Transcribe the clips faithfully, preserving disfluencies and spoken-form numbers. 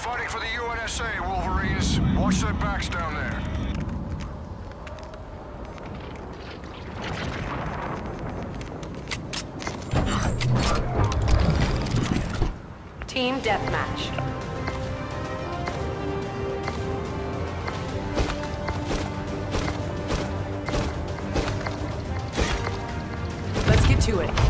fighting for the U N S A, Wolverines. Watch their backs down there. Team deathmatch. Let's get to it.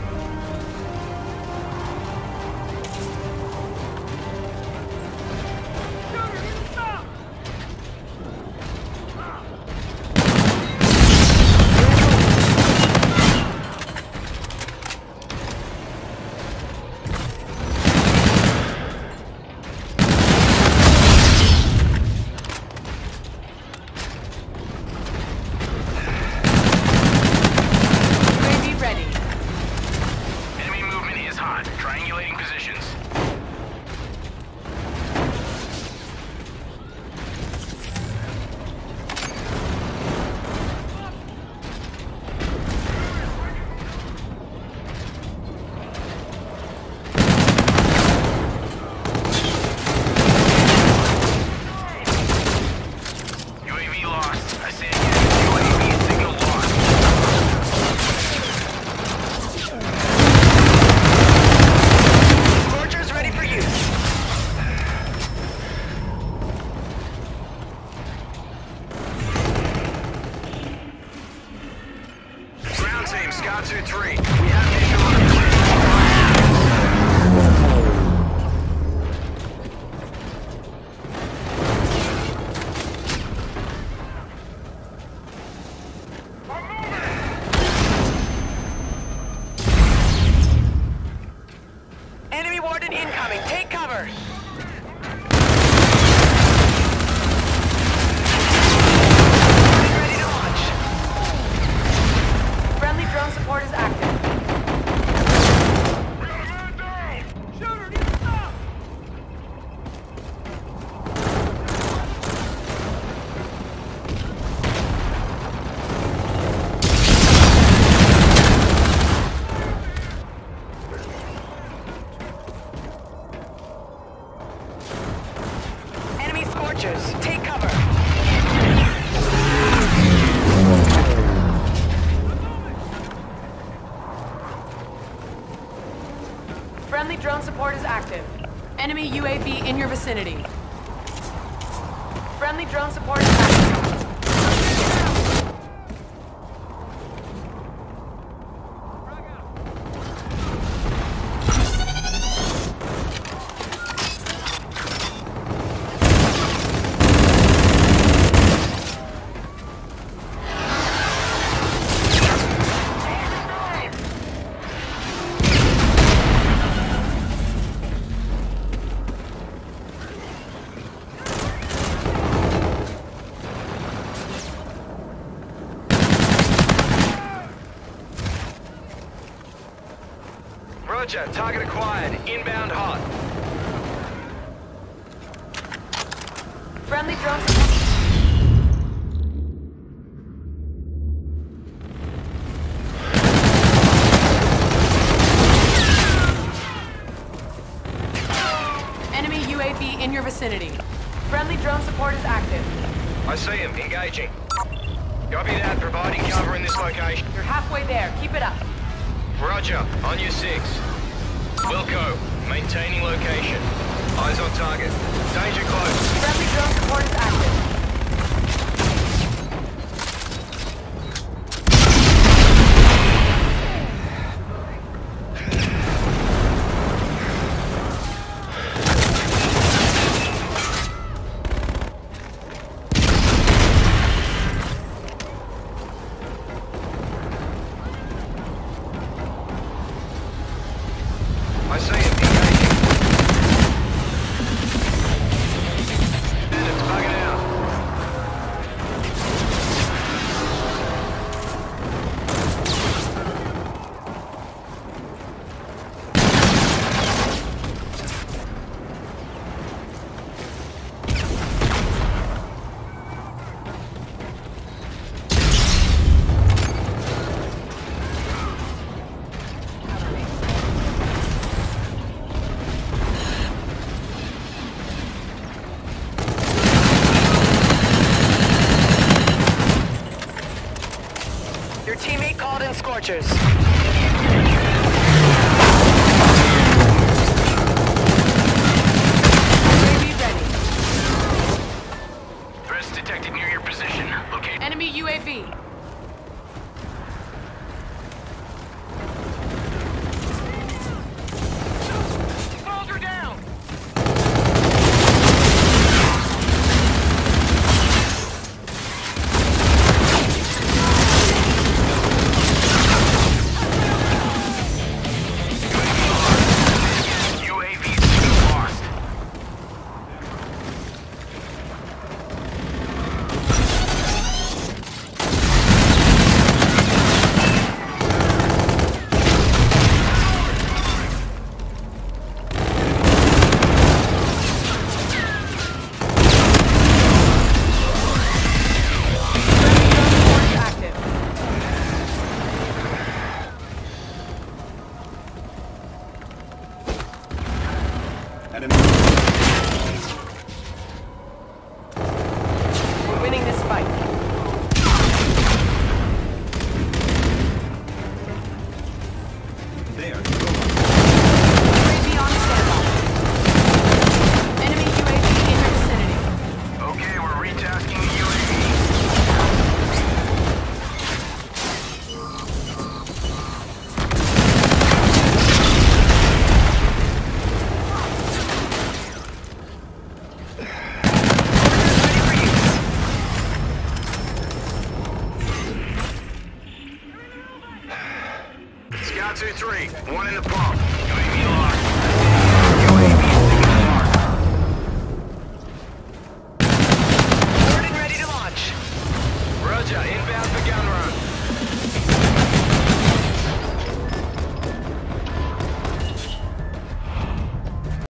Scout two three. We have visual. Enemy warden incoming. Take cover. Ready to launch. Friendly drone support is active. We got a man down! Shooter, need to stop! Enemy Scorchers. Take cover. Friendly drone support is active. Enemy U A V in your vicinity. Friendly drone support is active. Roger, target acquired. Inbound hot. Friendly drone support. Enemy U A V in your vicinity. Friendly drone support is active. I see him. Engaging. Copy that. Providing cover in this location. You're halfway there. Keep it up. Roger. On your six. Wilco. Maintaining location. Eyes on target. Danger close. Friendly drone support is active. I see him. Engaging. Bandits bugging out. Scorchers. U A V ready. Threats detected near your position. Locate. Enemy U A V. Soldier down! U A V signal lost. Support is active. Enemy. We're winning this fight. There. U A V on standby. Enemy U A V in your vicinity. Okay, we're retasking the U A V. Scout two three, one in the pump. U A V locked. U A V signal locked. Boarded, ready to launch. Roger, inbound